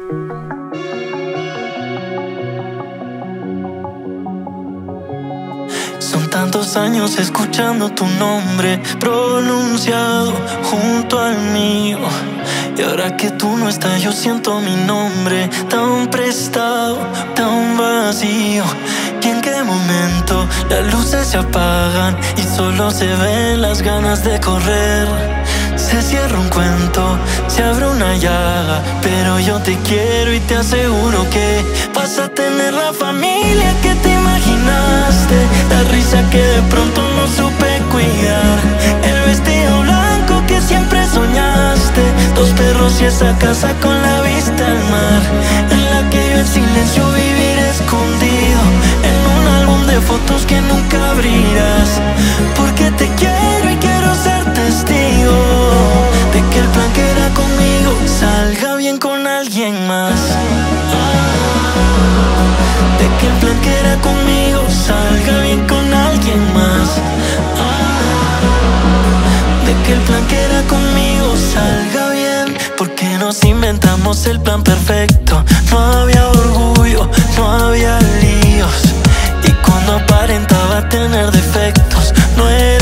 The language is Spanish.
Son tantos años escuchando tu nombre pronunciado junto al mío, y ahora que tú no estás yo siento mi nombre tan prestado, tan vacío. ¿Y en qué momento las luces se apagan y solo se ven las ganas de correr? Se cierra un cuento, se abre una llaga, pero yo te quiero y te aseguro que vas a tener la familia que te imaginaste, la risa que de pronto no supe cuidar, el vestido blanco que siempre soñaste, dos perros y esa casa con la vista al mar, en la que yo en silencio viviré escondido, en un álbum de fotos que nunca abrirás, porque te quiero y quiero ser testigo de que el plan que era conmigo salga bien con alguien más, de que el plan que era conmigo salga bien con alguien más, de que el plan que era conmigo salga bien. Porque nos inventamos el plan perfecto, no había orgullo, no había líos, y cuando aparentaba tener defectos no era